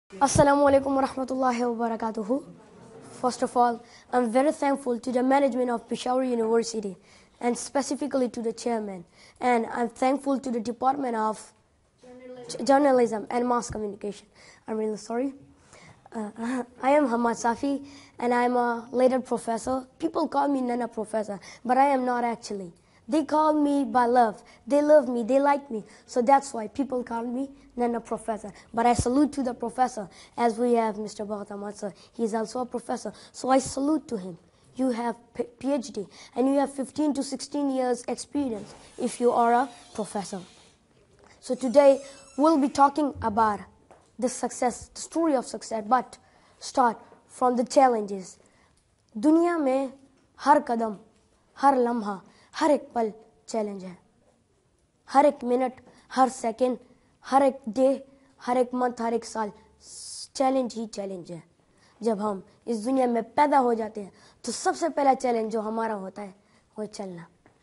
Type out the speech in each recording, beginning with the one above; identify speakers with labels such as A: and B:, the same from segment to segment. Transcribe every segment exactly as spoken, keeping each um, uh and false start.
A: Assalamu alaikum wa rahmatullahi wa barakatuhu. First of all, I'm very thankful to the management of Peshawar University and specifically to the chairman. And I'm thankful to the Department of Journalism, Journalism and Mass Communication. I'm really sorry. Uh, I am Hammad Safi and I'm a later professor. People call me Nana Professor, but I am not actually. They call me by love. They love me. They like me. So that's why people call me Nana Professor. But I salute to the professor as we have Mister Hammad. He is also a professor. So I salute to him. You have PhD and you have fifteen to sixteen years experience if you are a professor. So today we'll be talking about the success, the story of success, but start from the challenges. दुनिया में हर कदम, हर लम्हा, हर एक पल challenge है. हर एक minute, हर second, हर एक day, हर एक month, हर एक साल चैलेंज ही चैलेंज है. जब हम इस दुनिया में पैदा हो जाते हैं तो सबसे पहला चैलेंज जो हमारा होता है वो चलना.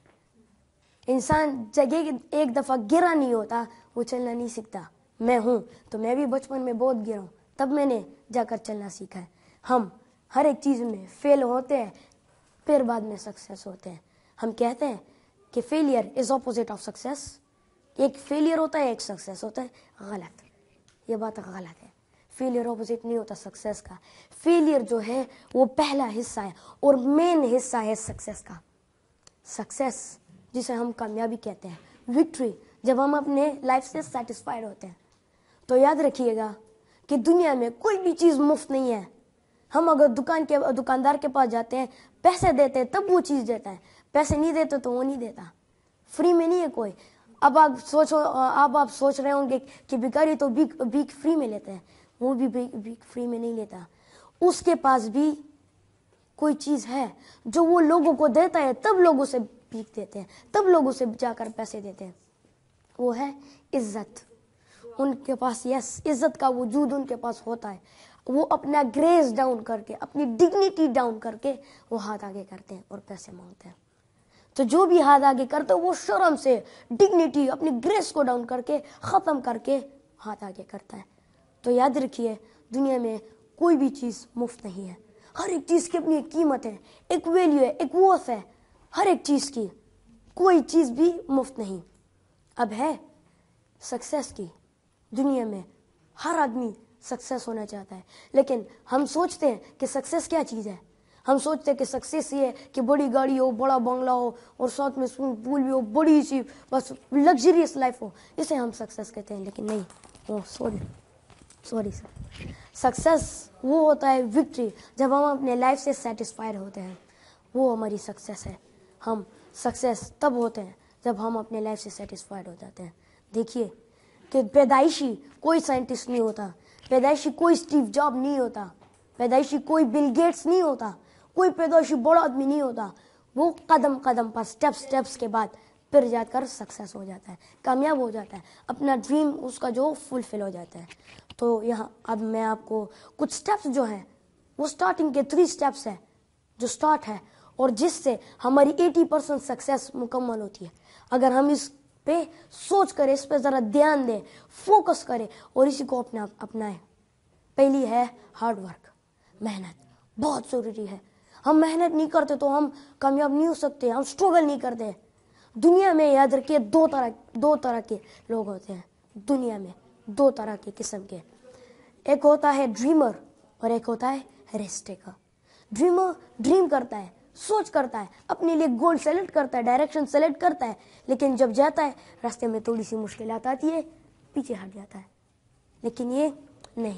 A: इंसान जगह एक दफ़ा गिरा नहीं होता, वो चलना नहीं सीखता. मैं हूँ तो मैं भी बचपन में बहुत गिरा हूँ, तब मैंने जाकर चलना सीखा है. हम हर एक चीज़ में फेल होते हैं, फिर बाद में सक्सेस होते हैं. हम कहते हैं कि failure is opposite of success. एक फेलियर होता है, एक सक्सेस होता है. गलत, ये बात गलत है. फेलियर ऑपोजिट नहीं होता सक्सेस का. फेलियर जो है वो पहला हिस्सा है और मेन हिस्सा है सक्सेस का. सक्सेस जिसे हम कामयाबी कहते हैं, विक्ट्री, जब हम अपने लाइफ से सेटिस्फाइड होते हैं. तो याद रखिएगा कि दुनिया में कोई भी चीज़ मुफ्त नहीं है. हम अगर दुकान के दुकानदार के पास जाते हैं, पैसे देते हैं तब वो चीज़ देता है. पैसे नहीं देते तो वो नहीं देता. फ्री में नहीं है कोई. अब आप सोचो, अब आप सोच रहे होंगे कि भिखारी तो भीख भीख फ्री में लेते हैं. वो भी भीख फ्री में नहीं लेता. उसके पास भी कोई चीज़ है जो वो लोगों को देता है, तब लोगों से भीख देते हैं, तब लोगों से जाकर पैसे देते हैं. वो है इज्जत. उनके पास यस इज्जत का वजूद उनके पास होता है. वो अपना ग्रेस डाउन करके, अपनी डिग्निटी डाउन करके वो हाथ आगे करते हैं और पैसे मांगते हैं. तो जो भी हाथ आगे करते हैं वो शर्म से डिग्निटी, अपनी ग्रेस को डाउन करके, ख़त्म करके हाथ आगे करता है. तो याद रखिए, दुनिया में कोई भी चीज़ मुफ्त नहीं है. हर एक चीज़ की अपनी एक कीमत है, एक वैल्यू है, एक वर्थ है. हर एक चीज़ की, कोई चीज़ भी मुफ्त नहीं. अब है सक्सेस की. दुनिया में हर आदमी सक्सेस होना चाहता है, लेकिन हम सोचते हैं कि सक्सेस क्या चीज़ है. हम सोचते हैं कि सक्सेस ये है कि बड़ी गाड़ी हो, बड़ा बंगला हो और साथ में स्विमिंग पूल भी हो, बड़ी सी बस लग्जरियस लाइफ हो, इसे हम सक्सेस कहते हैं. लेकिन नहीं, वो सॉरी सॉरी सर सक्सेस वो होता है विक्ट्री, जब हम अपने लाइफ से सेटिस्फाइड होते हैं, वो हमारी सक्सेस है. हम सक्सेस तब होते हैं जब हम अपने लाइफ से सेटिस्फाइड हो जाते हैं. देखिए कि पैदाइशी कोई साइंटिस्ट नहीं होता, पैदाइशी कोई स्टीव जॉब नहीं होता, पैदाइशी कोई बिल गेट्स नहीं होता, कोई पैदाइशी बड़ा आदमी नहीं होता. वो कदम कदम पर, स्टेप्स स्टेप्स के बाद फिर जाकर सक्सेस हो जाता है, कामयाब हो जाता है, अपना ड्रीम उसका जो फुलफिल हो जाता है. तो यहाँ अब मैं आपको कुछ स्टेप्स जो हैं वो स्टार्टिंग के थ्री स्टेप्स है जो स्टार्ट है और जिससे हमारी अस्सी परसेंट सक्सेस मुकम्मल होती है. अगर हम इस पे सोच करें, इस पे ज़रा ध्यान दें, फोकस करें और इसी को अपना अपनाएं. पहली है हार्ड वर्क, मेहनत बहुत ज़रूरी है. हम मेहनत नहीं करते तो हम कामयाब नहीं हो सकते, हम स्ट्रगल नहीं करते. दुनिया में याद रखिए दो तरह दो तरह के लोग होते हैं. दुनिया में दो तरह के किस्म के. एक होता है ड्रीमर और एक होता है रिस्क टेकर. ड्रीमर ड्रीम करता है, सोच करता है, अपने लिए गोल सेलेक्ट करता है, डायरेक्शन सेलेक्ट करता है, लेकिन जब जाता है रास्ते में थोड़ी सी मुश्किलात आती है, पीछे हट जाता है. लेकिन ये नहीं,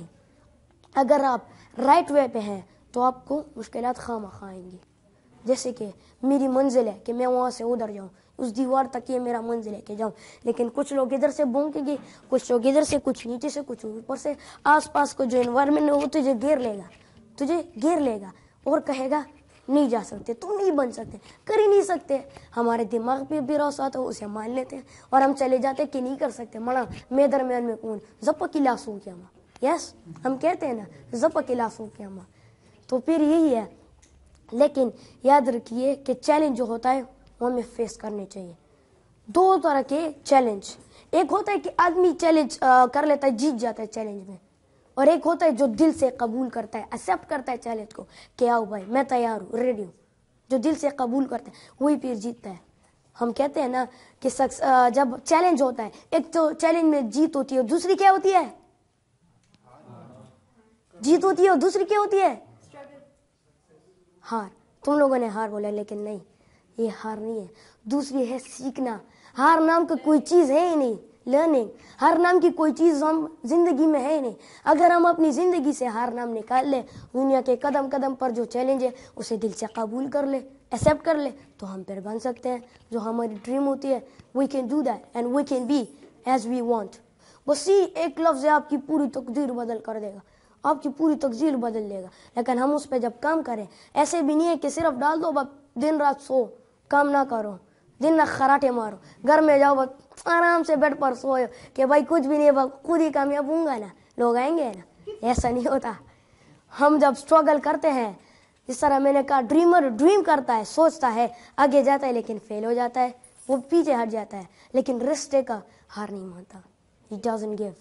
A: अगर आप राइट वे पे हैं तो आपको मुश्किलात खामखा आएंगी. जैसे कि मेरी मंजिल है कि मैं वहाँ से उधर जाऊँ, उस दीवार तक ये मेरा मंजिल है कि जाऊँ, लेकिन कुछ लोग इधर से भौंकेंगे, कुछ लोग इधर से, कुछ नीचे से, कुछ ऊपर से. आसपास को जो एनवायरनमेंट है वो तुझे घेर लेगा, तुझे घेर लेगा और कहेगा नहीं जा सकते, तुम नहीं बन सकते, कर ही नहीं सकते. हमारे दिमाग पे भी रस आता है, उसे मान लेते हैं और हम चले जाते हैं कि नहीं कर सकते. मड़ा मैं दरमियान में कौन, जप की लाश हो क्या माँ. यस, हम कहते हैं ना जप की लाश हो क्या माँ. तो फिर यही है. लेकिन याद रखिए कि चैलेंज जो होता है वो हमें फेस करने चाहिए. दो तरह के चैलेंज. एक होता है कि आदमी चैलेंज कर लेता है, जीत जाता है चैलेंज में, اور ایک ہوتا ہے جو دل سے قبول کرتا ہے, ایکسیپٹ کرتا ہے چیلنج کو کہ آؤ بھائی میں تیار ہوں, ریڈی ہوں. جو دل سے قبول کرتا ہے وہی پھر جیتتا ہے. ہم کہتے ہیں نا کہ جب چیلنج ہوتا ہے, ایک تو چیلنج میں جیت ہوتی ہے اور دوسری کیا ہوتی ہے, جیت ہوتی ہے اور دوسری کیا ہوتی ہے, ہار. تم لوگوں نے ہار بولا, لیکن نہیں, یہ ہار نہیں ہے, دوسری ہے سیکھنا. ہار نام کا کوئی چیز ہے ہی نہیں. لرننگ, ہر نام کی کوئی چیز ہم زندگی میں ہے ہی نہیں. اگر ہم اپنی زندگی سے ہار نام نکال لیں, دنیا کے قدم قدم پر جو چیلنج ہے اسے دل سے قبول کر لے, ایکسیپٹ کر لے, تو ہم پھر بن سکتے ہیں جو ہماری ڈریم ہوتی ہے. We can do that and we can be as we want. بس یہ ایک لفظ ہے آپ کی پوری تقدیر بدل کر دے گا, آپ کی پوری تقدیر بدل دے گا. لیکن ہم اس پہ جب کام کریں, ایسے بھی نہیں ہے کہ صرف ڈال دو بس دن رات سو, کام نہ کرو, دن نہ خراٹے مارو, گھر میں جاؤ بس آرام سے بیڈ پر سوئے کہ بھائی کچھ بھی نہیں ہے, خود ہی کامیاب ہوں گا نا, لوگ آئیں گے نا. ایسا نہیں ہوتا. ہم جب اسٹرگل کرتے ہیں, جس طرح میں نے کہا, ڈریمر ڈریم کرتا ہے, سوچتا ہے, آگے جاتا ہے, لیکن فیل ہو جاتا ہے, وہ پیچھے ہٹ جاتا ہے. لیکن رسک کا ہار نہیں مانتا. He doesn't give.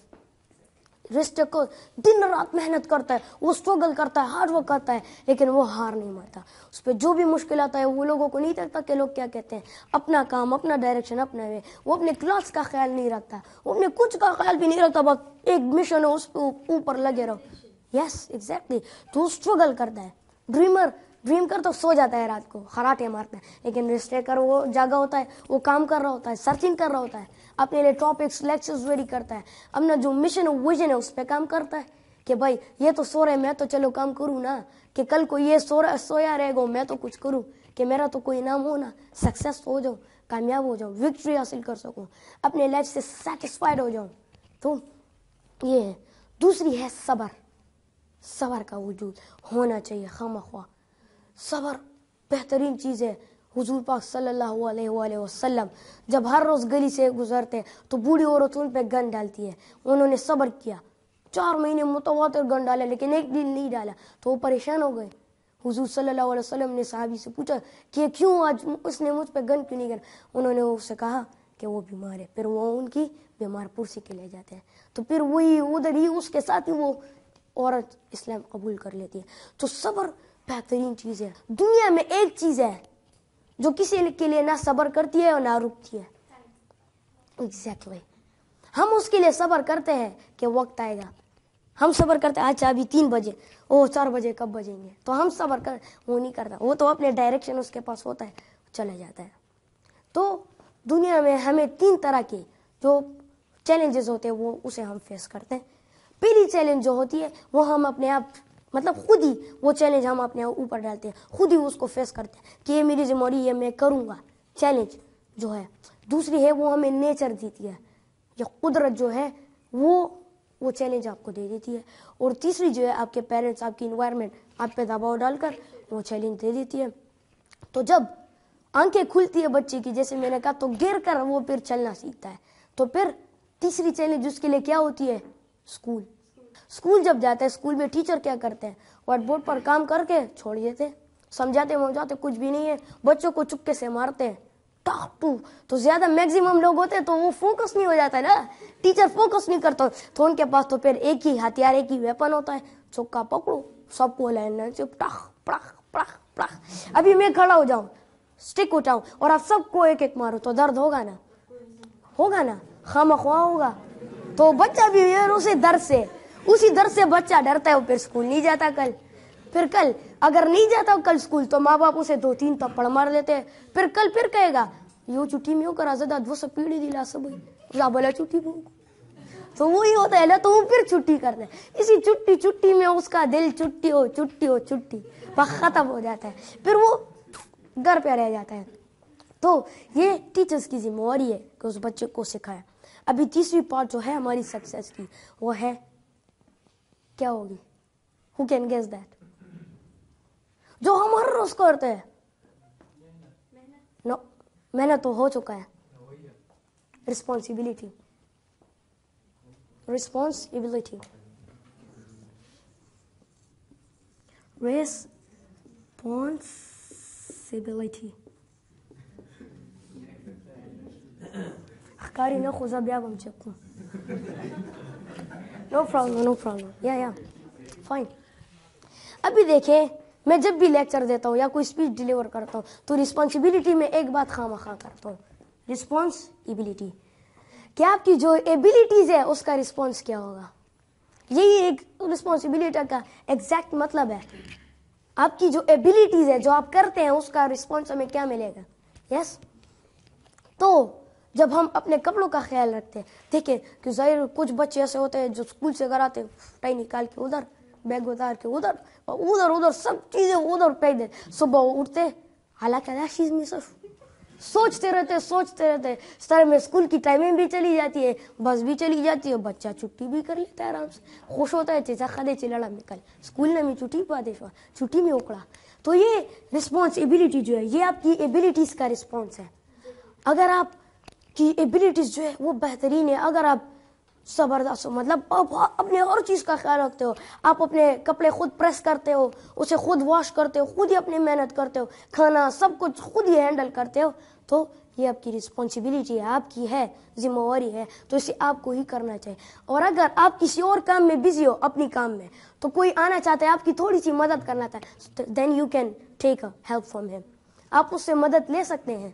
A: رسک کو دن رات محنت کرتا ہے, وہ اسٹرگل کرتا ہے, ہارڈ ورک کرتا ہے, لیکن وہ ہار نہیں مانتا. اس پہ جو بھی مشکل آتا ہے وہ لوگوں کو نہیں دیکھتا کہ لوگ کیا کہتے ہیں. اپنا کام, اپنا ڈائریکشن, اپنا وے. وہ اپنے کلاس کا خیال نہیں رکھتا, وہ اپنے کچھ کا خیال بھی نہیں رکھتا, بس ایک مشن ہے اس پہ اوپر لگے رہو. Yes exactly. تو اسٹرگل کرتا ہے. ڈریمر ڈریم کر تو سو جاتا ہے رات کو, خراٹے مارتا ہے. لیکن رسک ٹیکر وہ جاگا ہوتا ہے, وہ کام کر رہا ہوتا ہے, سرچنگ کر رہا ہوتا ہے, اپنے لیے ٹاپکس لیکچرز ریڈی کرتا ہے, اپنا جو مشن ویژن ہے اس پہ کام کرتا ہے کہ بھائی یہ تو سو رہے, میں تو چلو کام کروں نا, کہ کل کو یہ سو رہا سویا رہے گا, میں تو کچھ کروں کہ میرا تو کوئی نام ہو نا, سکسیس ہو جاؤں, کامیاب ہو جاؤں, وکٹری حاصل کر سکوں, اپنے لائف سے سیٹسفائڈ ہو جاؤں. تو یہ ہے. دوسری ہے صبر. صبر کا وجود ہونا چاہیے خواہ. صبر بہترین چیز ہے. حضور پاک صلی اللہ علیہ وآلہ وسلم جب ہر روز گلی سے گزرتے تو بوڑھی عورت ان پہ گن ڈالتی ہے, انہوں نے صبر کیا, چار مہینے متواتر گن ڈالے, لیکن ایک دن نہیں ڈالا تو وہ پریشان ہو گئے. حضور صلی اللہ علیہ وسلم نے صحابی سے پوچھا کہ کیوں آج اس نے مجھ پہ گن کیوں نہیں کرا. انہوں نے اس سے کہا کہ وہ بیمار ہے. پھر وہ ان کی بیمار پرسی کے لے جاتے ہیں, تو پھر وہی ادھر ہی اس کے ساتھ ہی وہ عورت اسلام قبول کر لیتی ہے. تو صبر بہترین چیز ہے. دنیا میں ایک چیز ہے جو کسی کے لیے نہ صبر کرتی ہے اور نہ رکتی ہے. ایگزیکٹلی. ہم اس کے لیے صبر کرتے ہیں کہ وقت آئے گا, ہم صبر کرتے ہیں اچھا ابھی تین بجے, او چار بجے کب بجیں گے, تو ہم صبر کر. وہ نہیں کرتا, وہ تو اپنے ڈائریکشن اس کے پاس ہوتا ہے, چلا جاتا ہے. تو دنیا میں ہمیں تین طرح کے جو چیلنجز ہوتے ہیں وہ اسے ہم فیس کرتے ہیں. پہلی چیلنج جو ہوتی ہے وہ ہم اپنے آپ مطلب خود ہی وہ چیلنج ہم اپنے اوپر ڈالتے ہیں, خود ہی اس کو فیس کرتے ہیں کہ یہ میری ذمہ داری ہے, میں کروں گا, چیلنج جو ہے. دوسری ہے وہ ہمیں نیچر دیتی ہے, یا قدرت جو ہے وہ وہ چیلنج آپ کو دے دیتی ہے. اور تیسری جو ہے آپ کے پیرنٹس, آپ کی انوائرمنٹ آپ پہ دباؤ ڈال کر وہ چیلنج دے دیتی ہے. تو جب آنکھیں کھلتی ہے بچے کی, جیسے میں نے کہا, تو گر کر وہ پھر چلنا سیکھتا ہے. تو پھر تیسری چیلنج اس کے لیے کیا ہوتی ہے, اسکول. اسکول جب جاتا ہے, اسکول میں ٹیچر کیا کرتے ہیں, وائٹ بورڈ پر کام کر کے چھوڑ دیتے ہیں, سمجھاتے سمجھاتے کچھ بھی نہیں ہے, بچوں کو چپکے سے مارتے ہیں, ٹاک ٹو. تو زیادہ میکسیمم لوگ ہوتے ہیں تو وہ فوکس نہیں ہو جاتا ہے نا, ٹیچر فوکس نہیں کرتا, تو ان کے پاس تو پھر ایک ہی ہتھیار, ایک ہی ویپن ہوتا ہے, چوکا پکڑو, سب کو لینا چپ, ٹاک پڑاک پڑاک پڑاک. ابھی میں کھڑا ہو جاؤں, اسٹک اٹھاؤں اور آپ سب کو ایک ایک مارو, تو درد ہوگا نا, ہوگا نا, خامخواہ ہوگا. تو بچہ بھی اسی درد سے اسی درد سے بچہ ڈرتا ہے, وہ پھر اسکول نہیں جاتا. کل پھر کل اگر نہیں جاتا کل اسکول تو ماں باپ اسے دو تین تپڑ مار دیتے ہیں. پھر کل پھر کہے گا یو چھٹی میں کرا زدہ دو سو پیڑھی دلا سب یا بولا چھٹی میں, تو وہی ہوتا ہے نا, تو وہ پھر چھٹی کرتا ہے. اسی چھٹی چھٹی میں اس کا دل چھٹی ہو چھٹی ہو چھٹی ختم ہو جاتا ہے, پھر وہ گھر پہ رہ جاتا ہے. تو یہ ٹیچرز کی ذمہ داری ہے کہ اس بچے کو سکھائے. ابھی تیسری پارٹ جو ہے ہماری سکسیس کی, وہ ہے کیا ہوگی, who can guess that, جو ہم ہر روز کرتے ہیں. نو, محنت تو ہو چکا ہے. Responsibility, responsibility, responsibility. کاری نہ خوزا بیا بم چکو. नो प्रॉब्लम नो प्रॉब्लम या या फाइन. अभी देखें, मैं जब भी लेक्चर देता हूँ या कोई स्पीच डिलीवर करता हूँ तो रिस्पॉन्सिबिलिटी में एक बात खामखा करता हूँ, रिस्पॉन्सिबिलिटी. क्या आपकी जो एबिलिटीज है उसका रिस्पॉन्स क्या होगा, यही एक रिस्पॉन्सिबिलिटी का एग्जैक्ट मतलब है. आपकी जो एबिलिटीज है, जो आप करते हैं, उसका रिस्पॉन्स हमें क्या मिलेगा. Yes yes? तो जब हम अपने कपड़ों का ख्याल रखते हैं, देखिए कि जाहिर कुछ बच्चे ऐसे होते हैं जो स्कूल से घर आते हैं, टाई निकाल के उधर, बैग उतार के उधर, उधर उधर सब चीजें उधर फेंक दे. सुबह उठते, हालांकि चीज में सिर्फ सोचते रहते सोचते रहते इस तरह में स्कूल की टाइमिंग भी चली जाती है, बस भी चली जाती है, बच्चा छुट्टी भी कर लेता है आराम से, खुश होता है, चेचा खदे चिलड़ा निकल स्कूल में छुट्टी पादेश छुट्टी में उकड़ा. तो ये रिस्पॉन्सिबिलिटी जो है, ये आपकी एबिलिटीज का रिस्पॉन्स है. अगर आप की एबिलिटीज जो है वो बेहतरीन है, अगर आप जबरदस्त हो, मतलब आप अपने हर चीज का ख्याल रखते हो, आप अपने कपड़े खुद प्रेस करते हो, उसे खुद वॉश करते हो, खुद ही अपनी मेहनत करते हो, खाना सब कुछ खुद ही हैंडल करते हो, तो ये आपकी रिस्पॉन्सिबिलिटी है, आपकी है, जिम्मेवारी है, तो इसे आपको ही करना चाहिए. और अगर आप किसी और काम में बिजी हो, अपनी काम में, तो कोई आना चाहता है आपकी थोड़ी सी मदद करना चाहता है, then you can take a help from him, आप उससे मदद ले सकते हैं.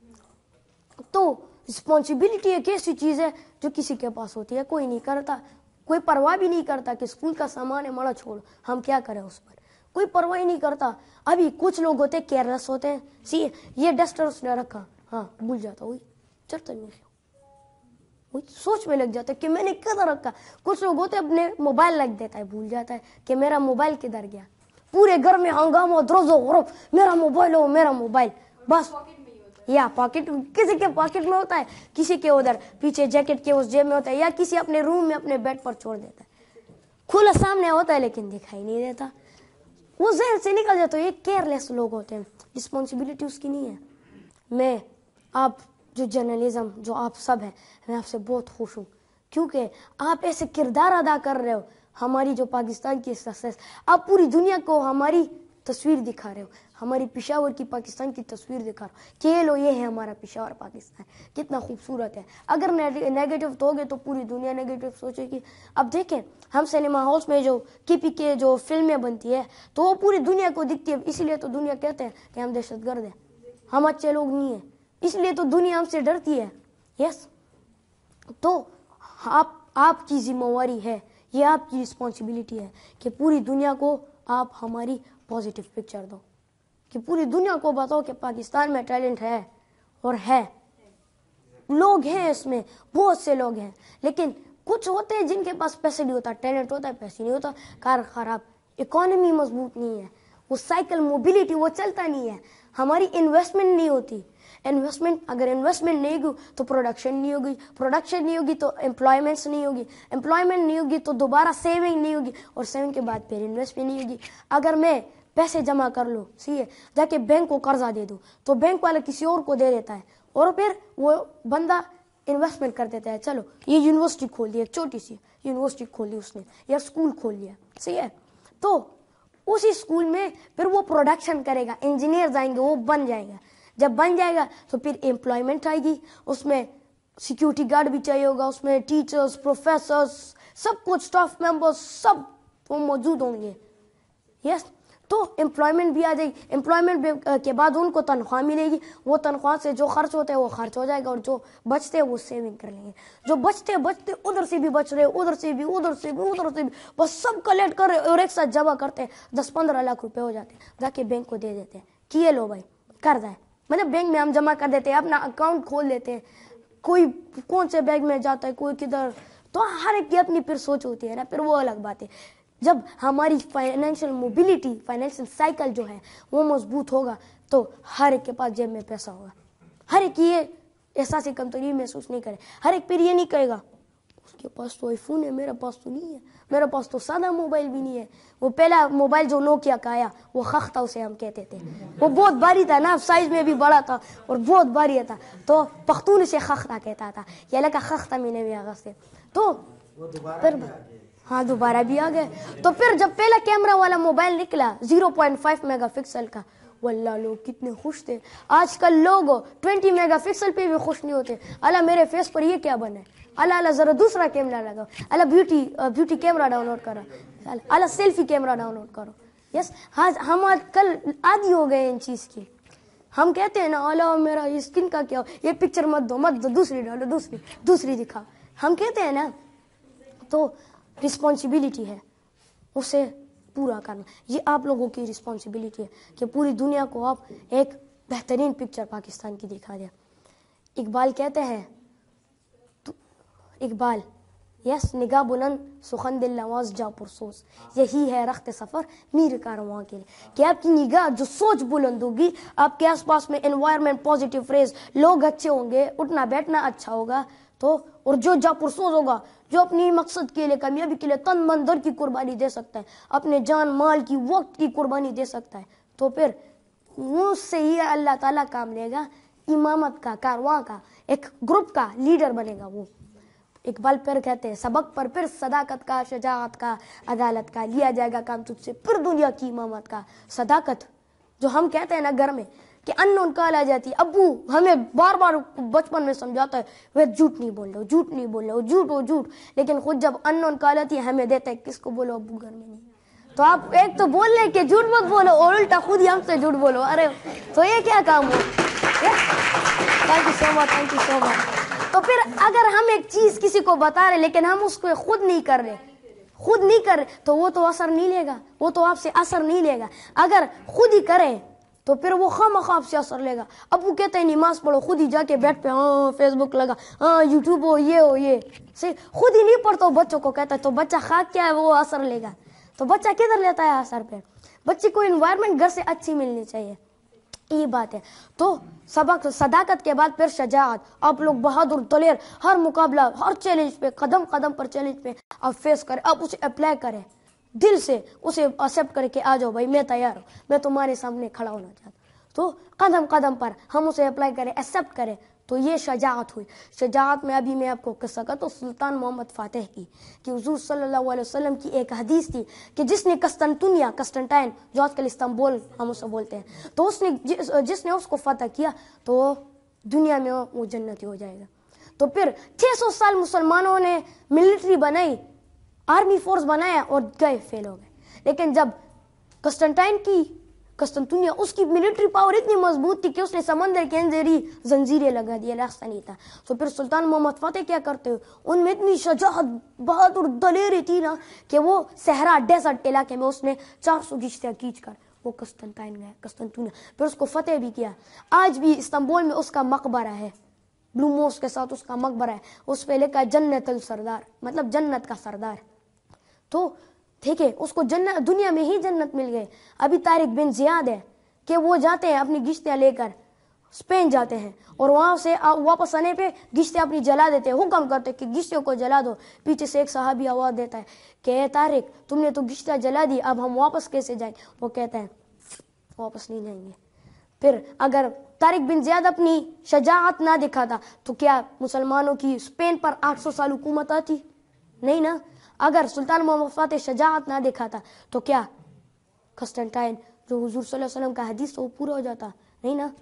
A: तो रिस्पॉन्सिबिलिटी एक ऐसी चीज है जो किसी के पास होती है, कोई नहीं करता, कोई परवाह भी नहीं करता कि स्कूल का सामान है, मड़ा छोड़ो, हम क्या करें उस पर, कोई परवाह ही नहीं करता. अभी कुछ लोग होते हैं केयरलेस होते हैं, सी ये डस्टर उसने रखा, हाँ भूल जाता, वही चलता नहीं, वही सोच में लग जाता है कि मैंने किधर रखा. कुछ लोग होते हैं अपने मोबाइल रख देता है, भूल जाता है कि मेरा मोबाइल किधर गया, पूरे घर में हंगामा द्रोजो, मेरा मोबाइल हो मेरा मोबाइल, बस या पॉकेट, किसी के पॉकेट में होता है, किसी के उधर पीछे जैकेट के उस जेब में होता है, या किसी अपने रूम में अपने बेड पर छोड़ देता है, खुला सामने होता है लेकिन दिखाई नहीं देता, वो जहर से निकल जाता है. ये केयरलेस लोग होते हैं, रिस्पॉन्सिबिलिटी उसकी नहीं है. मैं आप जो जर्नलिज्म जो आप सब है, मैं आपसे बहुत खुश हूँ क्योंकि आप ऐसे किरदार अदा कर रहे हो. हमारी जो पाकिस्तान की सक्सेस, आप पूरी दुनिया को हमारी तस्वीर दिखा रहे हो, हमारी पेशावर की पाकिस्तान की तस्वीर दिखा रहे हो कि ये लो, ये है हमारा पेशावर पाकिस्तान, कितना खूबसूरत है. अगर नेगेटिव तो होगे तो पूरी दुनिया नेगेटिव सोचेगी. अब देखें, हम सिनेमा हाउस में जो कीपी के जो फिल्में बनती है तो वो पूरी दुनिया को दिखती है, इसलिए तो दुनिया कहते हैं कि हम दहशतगर्द हैं, हम अच्छे लोग नहीं हैं, इसलिए तो दुनिया हमसे डरती है. यस, तो आप आपकी जिम्मेवारी है, ये आपकी रिस्पॉन्सिबिलिटी है कि पूरी दुनिया को आप हमारी पॉजिटिव पिक्चर दो, कि पूरी दुनिया को बताओ कि पाकिस्तान में टैलेंट है, और है, लोग हैं इसमें, बहुत से लोग हैं. लेकिन कुछ होते हैं जिनके पास पैसे नहीं होता, टैलेंट होता है, पैसे नहीं होता, कार खराब, इकोनॉमी मजबूत नहीं है, वो साइकिल मोबिलिटी वो चलता नहीं है, हमारी इन्वेस्टमेंट नहीं होती. इन्वेस्टमेंट, अगर इन्वेस्टमेंट नहीं होगी तो प्रोडक्शन नहीं होगी, प्रोडक्शन नहीं होगी तो एम्प्लॉयमेंट्स नहीं होगी, एम्प्लॉयमेंट नहीं होगी तो दोबारा सेविंग नहीं होगी, और सेविंग के बाद फिर इन्वेस्टमेंट नहीं होगी. अगर मैं पैसे जमा कर लो, सही है, जाके बैंक को कर्जा दे दो, तो बैंक वाला किसी और को दे देता है, और फिर वो बंदा इन्वेस्टमेंट कर देता है. चलो ये यूनिवर्सिटी खोल दी, एक छोटी सी यूनिवर्सिटी खोल ली उसने, या स्कूल खोल लिया, सही है, तो उसी स्कूल में फिर वो प्रोडक्शन करेगा, इंजीनियर आएंगे, वो बन जाएगा. जब बन जाएगा तो फिर एम्प्लॉयमेंट आएगी, उसमें सिक्योरिटी गार्ड भी चाहिए होगा, उसमें टीचर्स, प्रोफेसर्स, सब कुछ, स्टाफ मेंबर्स, सब वो मौजूद होंगे. यस, तो एम्प्लॉयमेंट भी आ जाएगी, एम्प्लॉयमेंट के बाद उनको तनख्वाह मिलेगी, वो तनख्वाह से जो खर्च होता है वो खर्च हो जाएगा, और जो बचते हैं वो सेविंग कर लेंगे. जो बचते बचते उधर से भी बच रहे, उधर से भी, उधर से भी, उधर से भी, बस सब कलेक्ट कर रहे और एक साथ जमा करते हैं, दस पंद्रह लाख रुपए हो जाते हैं, जाके बैंक को दे देते हैं कि ये लो भाई कर्जा है, मतलब बैंक में हम जमा कर देते हैं, अपना अकाउंट खोल लेते हैं. कोई कौन से बैंक में जाता है, कोई किधर, तो हर एक की अपनी फिर सोच होती है ना, फिर वो अलग बात है. जब हमारी फाइनेंशियल मोबिलिटी, फाइनेंशियल साइकिल जो है वो मजबूत होगा तो हर एक के पास जेब में पैसा होगा, हर एक ये एहसास कमतरी महसूस नहीं करे, हर एक फिर ये नहीं कहेगा उसके पास तो आईफोन है, मेरे पास तो नहीं है, मेरे पास तो सादा मोबाइल भी नहीं है. वो पहला मोबाइल जो नोकिया का आया वो खख था, उसे हम कहते थे, वो बहुत भारी था ना, साइज में भी बड़ा था और बहुत भारी था, तो पख्तून से खख्ता कहता था, ये लगा खख्ता मैंने भी आगा से. तो फिर हाँ दोबारा भी आ गए. तो फिर जब पहला कैमरा वाला मोबाइल निकला ज़ीरो पॉइंट फाइव मेगापिक्सल का, واللہ لوگ کتنے خوش تھے. آج کل لوگ ٹوینٹی میگا پکسل پہ بھی خوش نہیں ہوتے. اللہ میرے فیس پر یہ کیا بنا ہے, اللہ اللہ ذرا دوسرا کیمرہ لگاؤ, اللہ beauty beauty camera download کرو, اللہ سیلفی کیمرہ ڈاؤن لوڈ کرو. یس آج ہم آج کل عادی ہو گئے ان چیز کی. ہم کہتے ہیں نا اللہ میرا یہ اسکن کا کیا ہو, یہ پکچر مت دو مت دو دوسری ڈالو دوسری دوسری دکھاؤ, ہم کہتے ہیں نا. تو رسپانسبلٹی ہے اسے پورا کرنا. یہ آپ لوگوں کی رسپانسبلٹی ہے کہ پوری دنیا کو آپ ایک بہترین پکچر پاکستان کی دکھا دیں. اقبال کہتے ہیں, اقبال یس نگاہ بلند سخن دل نواز جا پرسوز, یہی ہے رخت سفر میر کارواں کے لیے. کہ آپ کی نگاہ جو سوچ بلند ہوگی, آپ کے آس پاس میں انوائرمنٹ پازیٹیو فریز, لوگ اچھے ہوں گے, اٹھنا بیٹھنا اچھا ہوگا, تو اور جو جا پرسوز ہوگا, جو اپنی مقصد کے لیے کامیابی کے لیے تن من دھن کی قربانی دے سکتا ہے, اپنے جان مال کی وقت کی قربانی دے سکتا ہے, تو پھر اس سے ہی اللہ تعالیٰ کام لے گا. امامت کا, کارواں کا, ایک گروپ کا لیڈر بنے گا وہ. اقبال پھر کہتے ہیں سبق پر پھر صداقت کا, شجاعت کا, عدالت کا, لیا جائے گا کام تجھ سے پھر دنیا کی امامت کا. صداقت جو ہم کہتے ہیں نا گھر میں کہ ان ان کال آ جاتی ہے, ابو ہمیں بار بار بچپن میں سمجھاتا ہے وہ جھوٹ نہیں بول رہے, جھوٹ نہیں بول رہے, جھوٹ ہو جھوٹ, لیکن خود جب ان ان کال آتی ہے ہمیں دیتا ہے کس کو بولو ابو گھر میں نہیں. تو آپ ایک تو بول رہے کہ جھوٹ مت بولو اور الٹا خود ہی ہم سے جھوٹ بولو, ارے تو یہ کیا کام ہو. Thank you so much, thank you so much. تو پھر اگر ہم ایک چیز کسی کو بتا رہے لیکن ہم اس کو خود نہیں کر رہے خود نہیں کر رہے تو وہ تو اثر نہیں لے گا, وہ تو آپ سے اثر نہیں لے گا. اگر خود ہی کریں تو پھر وہ خواہ آپ سے اثر لے گا. ابو کہتے ہیں نماز پڑھو, خود ہی جا کے بیٹھ پہ ہاں فیس بک لگا, ہاں یوٹیوب ہو, یہ ہو یہ صحیح, خود ہی نہیں پڑھتا بچوں کو کہتا ہے, تو بچہ خاک کیا ہے وہ اثر لے گا. تو بچہ کدھر لیتا ہے اثر پہ. بچے کو انوائرمنٹ گھر سے اچھی ملنی چاہیے, یہ بات ہے. تو سبق صداقت کے بعد پھر شجاعت. آپ لوگ بہادر دلیر, ہر مقابلہ ہر چیلنج پہ قدم قدم پر چیلنج پہ آپ فیس کریں, آپ اسے اپلائی کریں دل سے, اسے ایکسیپٹ کریں کہ آ جاؤ بھائی میں تیار ہوں, میں تمہارے سامنے کھڑا ہونا چاہتا ہوں. تو قدم قدم پر ہم اسے اپلائی کریں, ایکسیپٹ کریں, تو یہ شجاعت ہوئی. شجاعت میں ابھی میں آپ کو قصہ کا تو سلطان محمد فاتح کی کہ حضور صلی اللہ علیہ وسلم کی ایک حدیث تھی کہ جس نے قسطنطنیہ, قسطنطین جو آج کل استنبول ہم اسے بولتے ہیں, تو اس نے جس نے اس کو فتح کیا تو دنیا میں وہ جنتی ہو جائے گا. تو پھر چھ سو سال مسلمانوں نے ملٹری بنائی, آرمی فورس بنایا اور گئے فیل ہو گئے. لیکن جب قسطنطین کی قسطنطنیہ اس کی ملٹری پاور اتنی مضبوط تھی کہ اس نے سمندر کے اندر ہی زنجیریں لگا دی, راستہ نہیں تھا. تو پھر سلطان محمد فاتح کیا کرتے ہوئے, ان میں اتنی شجاعت بہادر دلیری تھی نا کہ وہ صحرا ڈیزرٹ علاقے میں اس نے چار سو کشتیاں کھینچ کر وہ قسطنطین گئے, قسطنطنیہ, پھر اس کو فتح بھی کیا. آج بھی استنبول میں اس کا مقبرہ ہے, بلو موس کے ساتھ اس کا مقبرہ ہے, اس پہ لکھا ہے جنت السردار, مطلب جنت کا سردار. تو ٹھیک ہے, اس کو جنت دنیا میں ہی جنت مل گئے. ابھی طارق بن زیاد ہے کہ وہ جاتے ہیں اپنی گشتیاں لے کر اسپین جاتے ہیں, اور وہاں سے واپس آنے پہ گشتیاں اپنی جلا دیتے ہیں, حکم کرتے کہ گشتیوں کو جلا دو. پیچھے سے ایک صحابی آواز دیتا ہے کہ اے طارق تم نے تو گشتیاں جلا دی, اب ہم واپس کیسے جائیں. وہ کہتا ہے واپس نہیں جائیں گے. پھر اگر طارق بن زیاد اپنی شجاعت نہ دکھاتا تو کیا مسلمانوں کی اسپین پر آٹھ سو سال حکومت آتی؟ نہیں نا. اگر سلطان محمد فاتح شجاعت نہ دکھاتا تو کیا قسطنطین جو حضور صلی اللہ علیہ وسلم کا حدیث تو وہ پورا ہو جاتا؟ نہیں نا.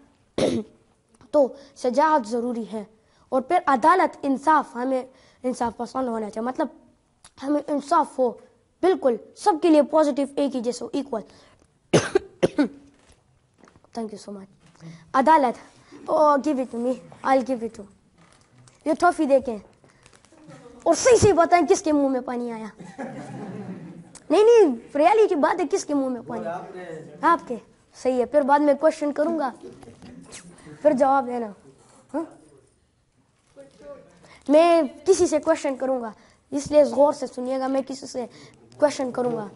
A: تو شجاعت ضروری ہے. اور پھر عدالت, انصاف, ہمیں انصاف پسند ہونا چاہیے, مطلب ہمیں انصاف ہو بالکل سب کے لیے پازیٹیو, ایک ہی جیسے equal. Thank you so much. عدالت, oh gave it to me, I gave it to. یہ ٹرافی دیکھیں اور صحیح صحیح بتائیں کس کے منہ میں پانی آیا. نہیں نہیں ریالٹی بات ہے, کس کے منہ میں پانی؟ آپ کے. صحیح ہے, پھر بعد میں کوشچن کروں گا, پھر جواب دینا. ہاں میں کسی سے کوشچن کروں گا, اس لیے غور سے سنیے گا, میں کسی سے کوشچن کروں گا.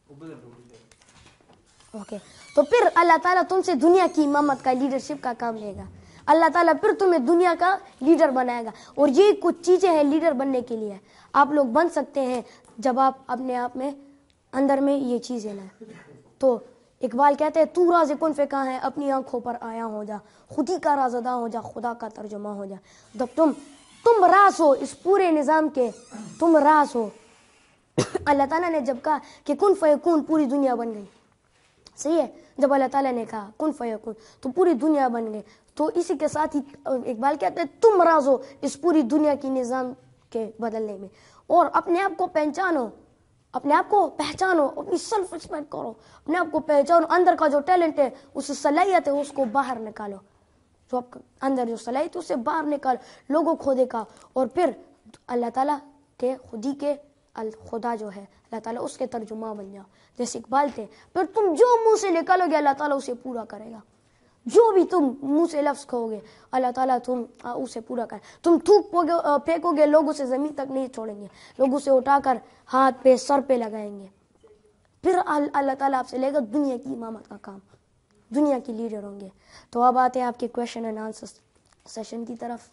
A: اوکے. تو پھر اللہ تعالیٰ تم سے دنیا کی امامت کا, لیڈرشپ کا کام لے گا. اللہ تعالیٰ پھر تمہیں دنیا کا لیڈر بنائے گا. اور یہ کچھ چیزیں ہیں لیڈر بننے کے لیے, آپ لوگ بن سکتے ہیں جب آپ اپنے آپ میں اندر میں یہ چیزیں لائیں. تو اقبال کہتے ہیں تو راز کن فے کہاں ہے, اپنی آنکھوں پر آیا ہو جا, خود ہی کا رازداں ہو جا, خدا کا ترجمہ ہو جا. جب تم تم راز ہو اس پورے نظام کے, تم راز ہو. اللہ تعالیٰ نے جب کہا کہ کن فیکون, پوری دنیا بن گئی. صحیح ہے. جب اللہ تعالیٰ نے کہا کن فیکون تو پوری دنیا بن گئی. تو اسی کے ساتھ ہی اقبال کہتے ہیں تم راز ہو اس پوری دنیا کی نظام کے بدلنے میں. اور اپنے آپ کو پہچانو, اپنے آپ کو پہچانو, اپنی سیلف رسپیکٹ کرو, اپنے آپ کو پہچانو. اندر کا جو ٹیلنٹ ہے, اس صلاحیت ہے, اس کو باہر نکالو. جو آپ اندر جو صلاحیت ہے اسے باہر نکالو, لوگوں کو دیکھا, اور پھر اللہ تعالیٰ کے خودی کے خدا جو ہے اللہ تعالیٰ اس کے ترجمہ بن جاؤ جیسے اقبال تھے. پھر تم جو منہ سے نکالو گے اللہ تعالیٰ اسے پورا کرے گا. جو بھی تم منہ سے لفظ کہو گے اللہ تعالیٰ تم اسے پورا کرے. تم تھوک پھینکو گے, لوگ اسے زمین تک نہیں چھوڑیں گے, لوگ اسے اٹھا کر ہاتھ پہ سر پہ لگائیں گے. پھر اللہ تعالیٰ آپ سے لے گا دنیا کی امامت کا کام, دنیا کی لیڈر ہوں گے. تو اب آتے ہیں آپ کے کویشچن اینڈ آنسر سیشن کی طرف.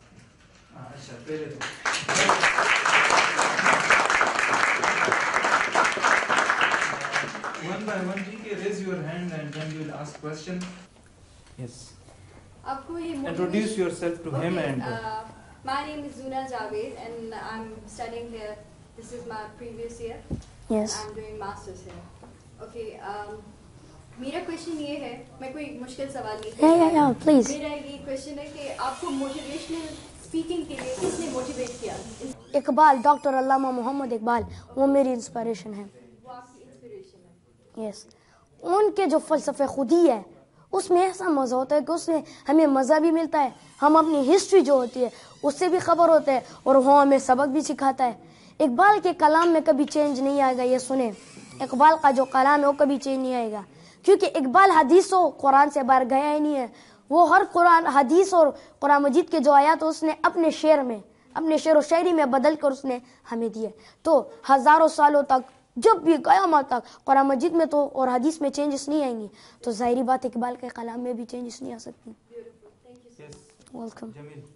B: One by one, G K, raise your hand and then you will ask question. Yes. Introduce yourself to okay, him and.
C: Uh, my name is Zuna Javed and I'm studying here. This is my previous year.
A: Yes.
C: I'm doing masters here. Okay. Um, میرا question یہ ہے, میں کوئی مشکل سوال نہیں
A: yeah, yeah, yeah, please.
C: میرا یہ کویشچن ہے کہ آپ کو موٹیویشنل اسپیکنگ کے لیے کس نے موٹیویٹ کیا؟
A: اقبال, ڈاکٹر علامہ محمد اقبال, وہ میری انسپریشن ہے.
C: وہ آپ کی انسپریشن ہے.
A: یس. ان کے جو فلسفہ خودی ہے اس میں ایسا مزہ ہوتا ہے کہ اس میں ہمیں مزہ بھی ملتا ہے, ہم اپنی ہسٹری جو ہوتی ہے اس سے بھی خبر ہوتا ہے, اور وہ ہمیں سبق بھی سکھاتا ہے. اقبال کے کلام میں کبھی چینج نہیں آئے گا, یہ سنیں, اقبال کا جو کلام ہے وہ کبھی چینج نہیں آئے گا, کیونکہ اقبال حدیث و قرآن سے باہر گیا ہی نہیں ہے. وہ ہر قرآن حدیث اور قرآن مجید کے جو آیات اس نے اپنے شعر میں, اپنے شعر و شاعری میں بدل کر اس نے ہمیں دیے. تو ہزاروں سالوں تک جب بھی قیامت تک قرآن مجید میں تو اور حدیث میں چینجز نہیں آئیں گی, تو ظاہری بات اقبال کے کلام میں بھی چینجز نہیں آ سکتی. ویلکم.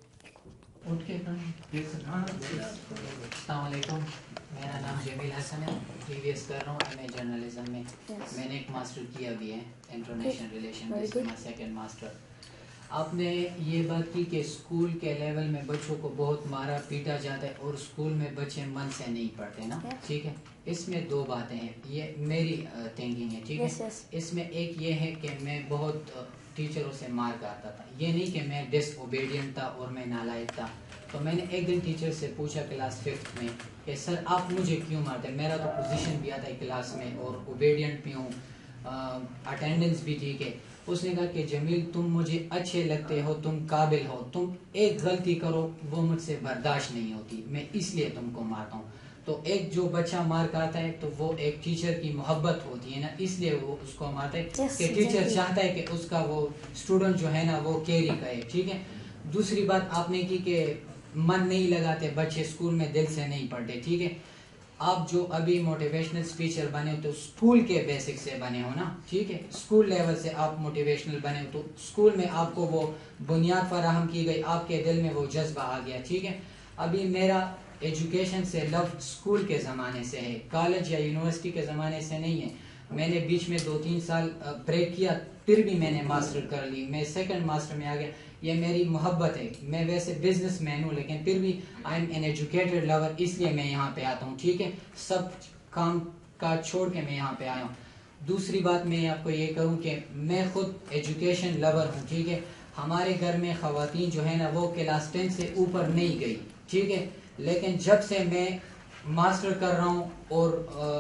D: السلام علیکم, میرا نام جمیل حسن ہے, پریویس کر رہا ہوں ایم اے جرنلزم میں. میں نے ایک ماسٹر کیا بھی ہے انٹرنیشنل ریلیشن میں, سیکنڈ ماسٹر. آپ نے یہ بات کی کہ اسکول کے لیول میں بچوں کو بہت مارا پیٹا جاتا ہے اور اسکول میں بچے من سے نہیں پڑھتے نا, ٹھیک ہے. اس میں دو باتیں ہیں, یہ میری تھنکنگ ہے, ٹھیک ہے. اس میں ایک یہ ہے کہ میں بہت ٹیچروں سے مار کھاتا تھا, یہ نہیں کہ میں ڈس اوبیڈینٹ تھا اور میں نالائق تھا. تو میں نے ایک دن ٹیچر سے پوچھا کلاس ففتھ میں کہ سر آپ مجھے کیوں مارتے ہیں, میرا تو پوزیشن بھی آتا ہے کلاس میں اور اوبیڈینٹ بھی ہوں, اٹینڈنس بھی ٹھیک ہے. اس نے کہا کہ جمیل تم مجھے اچھے لگتے ہو, تم قابل ہو, تم ایک غلطی کرو وہ مجھ سے برداشت نہیں ہوتی, میں اس لیے تم کو مارتا ہوں. تو ایک جو بچہ مار کھاتا ہے تو وہ ایک ٹیچر کی محبت ہوتی ہے نا, اس لیے وہ اس کو مارتا ہے کہ ٹیچر چاہتا ہے کہ اس کا وہ اسٹوڈنٹ جو ہے نا وہ کیری کرے, ٹھیک ہے. دوسری بات آپ نے کی کہ من نہیں لگاتے بچے اسکول میں, دل سے نہیں پڑھتے, ٹھیک ہے. آپ جو ابھی موٹیویشنل اسپیچر بنے ہو تو اسکول کے بیسک سے بنے ہو نا, ٹھیک ہے. اسکول لیول سے آپ موٹیویشنل بنے ہو تو اسکول میں آپ کو وہ بنیاد فراہم کی گئی, آپ کے دل میں وہ جذبہ آ گیا, ٹھیک ہے. ابھی میرا ایجوکیشن سے لو اسکول کے زمانے سے ہے, کالج یا یونیورسٹی کے زمانے سے نہیں ہے. میں نے بیچ میں دو تین سال بریک کیا, پھر بھی میں نے ماسٹر کر لی, میں سیکنڈ ماسٹر میں آ گیا. یہ میری محبت ہے, میں ویسے بزنس مین ہوں لیکن پھر بھی I am an educated lover, اس لیے میں یہاں پہ آتا ہوں, ٹھیک ہے. سب کام کاج چھوڑ کے میں یہاں پہ آیا ہوں. دوسری بات میں آپ کو یہ کہوں کہ میں خود ایجوکیشن لور ہوں, ٹھیک ہے. ہمارے گھر میں خواتین جو ہے نا وہ کلاس ٹین سے اوپر نہیں گئی, ٹھیک ہے. لیکن جب سے میں ماسٹر کر رہا ہوں اور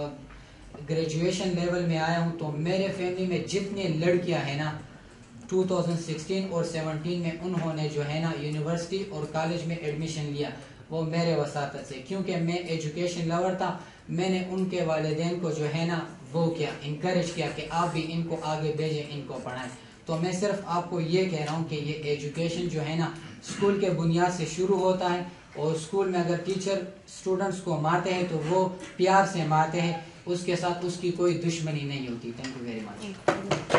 D: گریجویشن لیول میں آیا ہوں تو میرے فیملی میں جتنے لڑکیاں ہیں نا دو ہزار سولہ اور سترہ میں انہوں نے جو ہے نا یونیورسٹی اور کالج میں ایڈمیشن لیا, وہ میرے وساطت سے, کیونکہ میں ایجوکیشن لور تھا. میں نے ان کے والدین کو جو ہے نا وہ کیا انکریج کیا کہ آپ بھی ان کو آگے بھیجیں, ان کو پڑھائیں. تو میں صرف آپ کو یہ کہہ رہا ہوں کہ یہ ایجوکیشن جو ہے نا اسکول کے بنیاد سے شروع ہوتا ہے, اور اسکول میں اگر ٹیچر اسٹوڈنٹس کو مارتے ہیں تو وہ پیار سے مارتے ہیں, اس کے ساتھ اس کی کوئی دشمنی نہیں ہوتی. Thank you very much.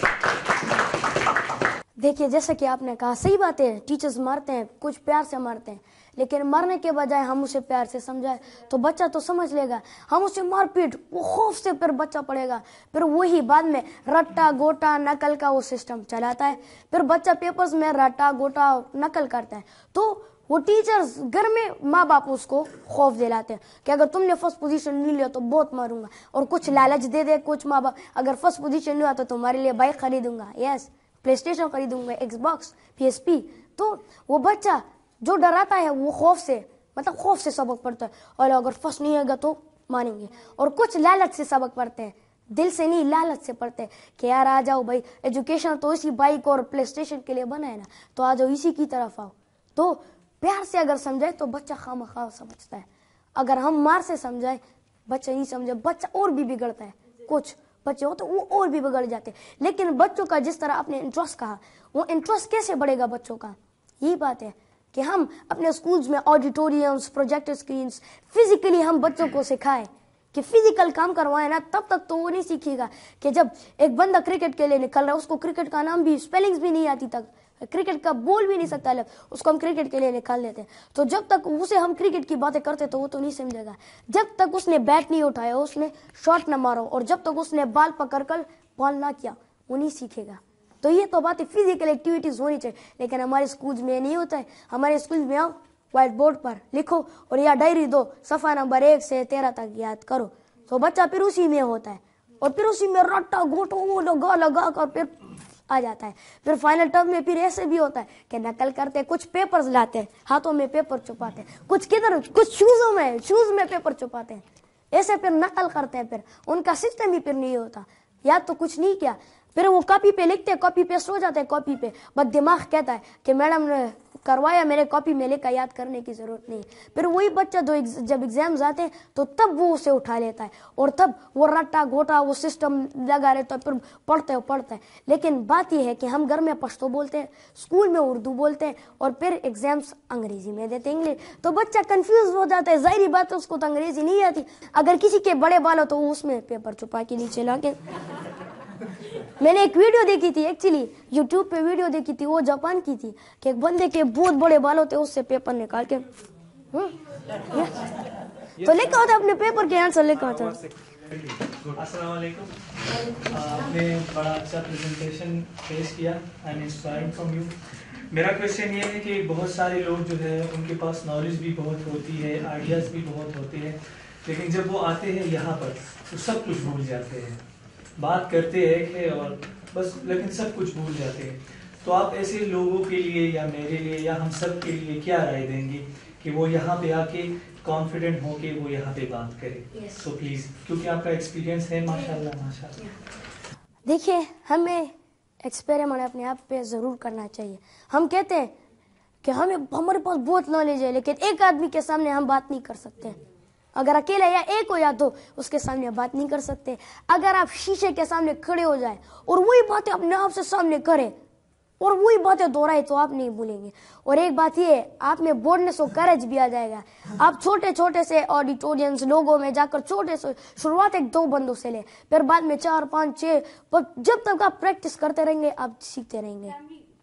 A: دیکھیے جیسا کہ آپ نے کہا صحیح بات ہے, ٹیچرز مارتے ہیں, کچھ پیار سے مارتے ہیں, لیکن مرنے کے بجائے ہم اسے پیار سے سمجھائیں تو بچہ تو سمجھ لے گا. ہم اسے مار پیٹ وہ خوف سے پھر بچہ پڑے گا, پھر وہی بعد میں رٹا گوٹا نقل کا وہ سسٹم چلاتا ہے, پھر بچہ پیپرز میں رٹا گوٹا نقل کرتا ہے. تو وہ ٹیچرز گھر میں ماں باپ اس کو خوف دلاتے ہیں کہ اگر تم نے فرسٹ پوزیشن نہیں لیا تو بہت ماروں گا, اور کچھ لالچ دے دے کچھ ماں باپ, اگر فرسٹ پوزیشن لیا تو تمہارے لیے بائک خریدوں گا, یس پلے اسٹیشن خریدوں گا, Xbox, P S P. تو وہ بچہ جو ڈراتا ہے وہ خوف سے, مطلب خوف سے سبق پڑھتا ہے, اور اگر فرسٹ نہیں آئے گا تو مانیں گے. اور کچھ لالچ سے سبق پڑھتے ہیں, دل سے نہیں لالچ سے پڑھتے ہیں کہ یار آ جاؤ بھائی, ایجوکیشن تو اسی بائک اور پلے اسٹیشن کے لیے بنا ہے نا, تو آ جاؤ اسی کی طرف آؤ. تو پیار سے اگر سمجھائے تو بچہ خواہ سمجھتا ہے, اگر ہم مار سے سمجھائے بچہ نہیں سمجھے, بچہ اور بھی بگڑتا ہے. کچھ بچے ہوتے وہ اور بھی بگڑ جاتے ہیں. لیکن بچوں کا جس طرح اپنے انٹرسٹ کہا, وہ انٹرسٹ کیسے بڑھے گا بچوں کا؟ یہی بات ہے کہ ہم اپنے اسکولز میں آڈیٹوریمس, پروجیکٹر اسکرینس, فزیکلی ہم بچوں کو سکھائیں کہ فزیکل کام کروائے نا, تب تک تو وہ نہیں سیکھے گا کہ جب ایک بندہ کرکٹ کے لیے نکل رہا ہے, اس کو کرکٹ کا نام بھی اسپیلنگز بھی نہیں آتی تک, کرکٹ کا بول بھی نہیں سکتا الگ, اس کو ہم کرکٹ کے لیے نکال دیتے ہیں. تو جب تک اسے ہم کرکٹ کی باتیں کرتے تو وہ تو نہیں سمجھے گا. جب تک اس نے بیٹ نہیں اٹھایا, اس نے شاٹ نہ مارا, اور جب تک اس نے بال پکڑ کر بال نہ کیا, وہ نہیں سیکھے گا. تو یہ تو باتیں فزیکل ایکٹیویٹیز ہونی چاہیے, لیکن ہمارے اسکولز میں نہیں ہوتا ہے. ہمارے اسکولز میں آؤ, وائٹ بورڈ پر لکھو اور یا ڈائری دو, صفحہ نمبر ایک سے تیرہ تک یاد کرو. تو بچہ پھر اسی میں ہوتا ہے, اور پھر اسی میں رٹا گھوٹو لگا لگا کر پھر آ جاتا ہے. پھر فائنل ٹرم میں پھر ایسے بھی ہوتا ہے کہ نقل کرتے, کچھ پیپرز لاتے ہیں, ہاتھوں میں پیپر چھپاتے ہیں, کچھ کدھر, کچھ شوزوں میں, شوز میں پیپر چھپاتے ہیں, ایسے پھر نقل کرتے ہیں. پھر ان کا سسٹم ہی پھر نہیں ہوتا, یا تو کچھ نہیں کیا, پھر وہ کاپی پہ لکھتے ہیں, کاپی پیسٹ ہو جاتے ہیں کاپی پہ, بس دماغ کہتا ہے کہ میڈم نے کروایا, میرے کاپی میں لکھا, یاد کرنے کی ضرورت نہیں. پھر وہی بچہ جو جب ایگزامز آتے ہیں تو تب وہ اسے اٹھا لیتا ہے, اور تب وہ رٹا گھوٹا وہ سسٹم لگا رہتا ہے, پھر پڑھتا ہے پڑھتا ہے. لیکن بات یہ ہے کہ ہم گھر میں پشتو بولتے ہیں, اسکول میں اردو بولتے ہیں, اور پھر ایگزامس انگریزی میں دیتے ہیں, انگلش. تو بچہ کنفیوز ہو جاتا ہے, ظاہری بات ہے اس کو تو انگریزی نہیں آتی. اگر کسی کے بڑے بال ہو تو وہ اس میں پیپر چھپا کے نیچے لا کے. میں نے ایک ویڈیو دیکھی تھی, ایکچولی یوٹیوب پہ ویڈیو دیکھی تھی, وہ جاپان کی تھی, کہ ایک بندے کے بہت بڑے بال ہوتے اس سے پیپر نکال کے تو لکھا ہوتا اپنے پیپر کے آنسر لکھا ہوتا.
B: السلام علیکم, آپ نے بڑا اچھا پریزنٹیشن پیش کیا, I am inspired from you. میرا کویشچن یہ ہے کہ بہت سارے لوگ جو ہے ان کے پاس نالج بھی بہت ہوتی ہے, آئیڈیاز بھی بہت ہوتے ہیں, لیکن جب وہ آتے ہیں یہاں پر تو سب کچھ بھول جاتے ہیں. بات کرتے ہیں کہ اور بس, لیکن سب کچھ بھول جاتے ہیں. تو آپ ایسے لوگوں کے لیے یا میرے لیے یا ہم سب کے لیے کیا رائے دیں گے کہ وہ یہاں پہ آ کے کانفیڈنٹ ہو کے وہ یہاں پہ بات کرے؟ سو پلیز, کیونکہ آپ کا ایکسپیرینس ہے ماشاء اللہ ماشاء اللہ.
A: دیکھیے, ہمیں ایکسپیریمنٹ اپنے آپ پہ ضرور کرنا چاہیے. ہم کہتے ہیں کہ ہمیں ہمارے پاس بہت نالج ہے, لیکن ایک آدمی کے سامنے ہم بات نہیں کر سکتے. اگر اکیلا یا ایک ہو یا دو, اس کے سامنے بات نہیں کر سکتے. اگر آپ شیشے کے سامنے کھڑے ہو جائیں اور وہی باتیں اپنے آپ سے سامنے کریں اور وہی باتیں دہرائے تو آپ نہیں بھولیں گے. اور ایک بات یہ ہے, آپ میں بورڈنس اور کریج بھی آ جائے گا. آپ چھوٹے چھوٹے سے آڈیٹورینس لوگوں میں جا کر چھوٹے سے شروعات ایک دو بندوں سے لیں, پھر بعد میں چار پانچ چھ, پر جب تک آپ پریکٹس کرتے رہیں گے آپ سیکھتے رہیں گے.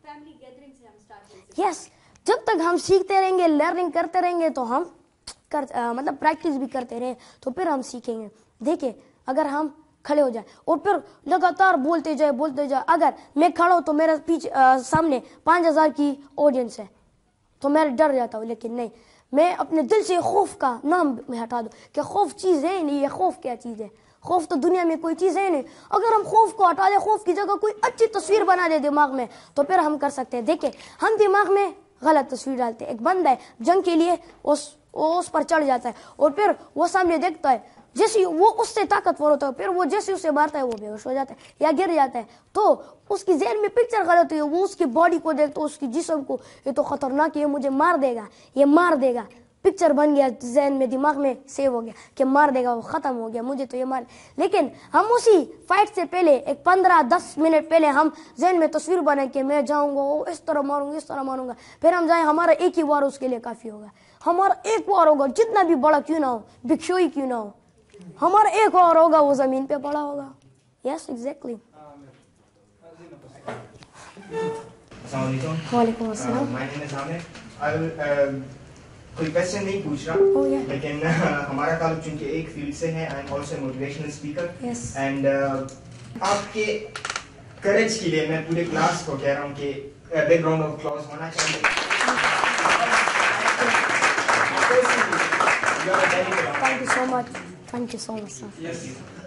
A: یس, جب تک ہم سیکھتے رہیں گے, لرننگ کرتے رہیں گے تو ہم کر مطلب پریکٹس بھی کرتے رہیں تو پھر ہم سیکھیں گے. دیکھیں, اگر ہم کھڑے ہو جائیں اور پھر لگاتار بولتے جائے بولتے جائے, اگر میں کھڑا ہوں تو میرے پیچھے سامنے پانچ ہزار کی آڈینس ہے تو میں ڈر جاتا ہوں. لیکن نہیں, میں اپنے دل سے خوف کا نام میں ہٹا دوں کہ خوف چیز ہے نہیں. یہ خوف کیا چیز ہے؟ خوف تو دنیا میں کوئی چیز ہے نہیں. اگر ہم خوف کو ہٹا دیں, خوف کی جگہ کوئی اچھی تصویر بنا دے دماغ میں, تو پھر ہم کر سکتے ہیں. دیکھیں, ہم دماغ میں غلط تصویر ڈالتے ہیں. ایک بندہ ہے جنگ کے لیے, اس وہ اس پر چڑھ جاتا ہے اور پھر وہ سامنے دیکھتا ہے, جیسے وہ اس سے طاقتور ہوتا ہے, پھر وہ جیسے اسے مارتا ہے وہ بے ہوش ہو جاتا ہے یا گر جاتا ہے. تو اس کی ذہن میں پکچر غلط ہوئی ہے. وہ اس کی باڈی کو دیکھتا ہے, اس کی جسم کو, یہ تو خطرناک ہے, یہ مجھے مار دے گا, یہ مار دے گا. پکچر بن گیا ذہن میں, دماغ میں سیو ہو گیا کہ مار دے گا, وہ ختم ہو گیا, مجھے تو یہ مار. لیکن ہم اسی فائٹ سے پہلے ایک پندرہ دس منٹ پہلے ہم ذہن میں تصویر بنائیں کہ میں جاؤں گا, اس طرح ماروں گا, اس طرح ماروں گا, پھر ہم جائیں, ہمارا ایک ہی وار اس کے لیے کافی ہوگا. ہمارا ایک وار ہوگا, جتنا بھی بڑا کیوں نہ ہو, بکشوئی کیوں نہ ہو, ہمارا ایک وار ہوگا, وہ زمین پہ پڑا ہوگا. Yes, exactly.
E: السلام علیکم.
A: وعلیکم السلام.
E: کوئی کویشچن نہیں پوچھ رہا, لیکن ہمارا تعلق چونکہ ایک فیلڈ سے ہے, I am also motivational speaker, and آپ کے کریج کے لیے میں پورے کلاس کو کہہ رہا ہوں کہ بیک گراؤنڈ آف اپلاؤز ہونا چاہیے.
A: Thank you so much. Thank you so much, sir.
B: Yes.